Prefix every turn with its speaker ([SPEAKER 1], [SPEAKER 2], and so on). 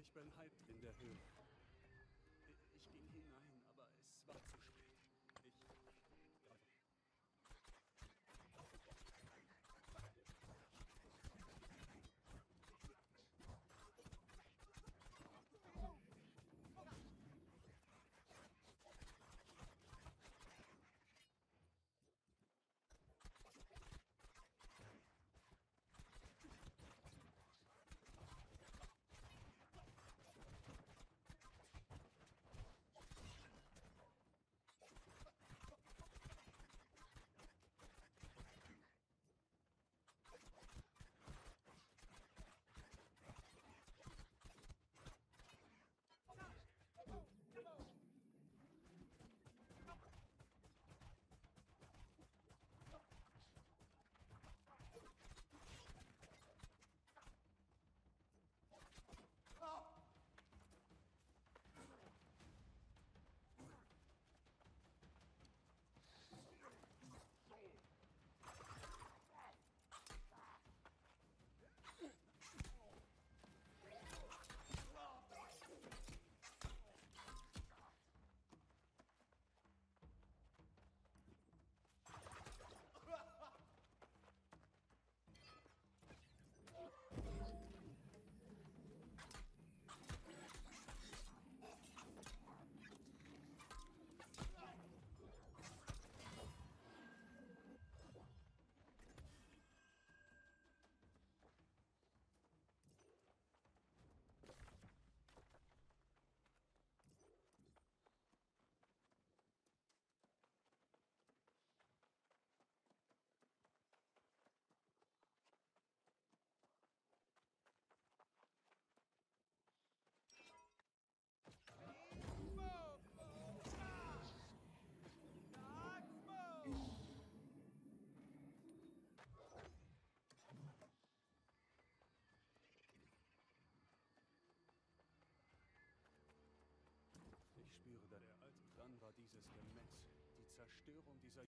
[SPEAKER 1] Ich bin halb in der Höhle. Ich ging hinein, aber es war zu spät. Ich... Ich spüre da der Alte. Dann war dieses Gemetzel, die Zerstörung dieser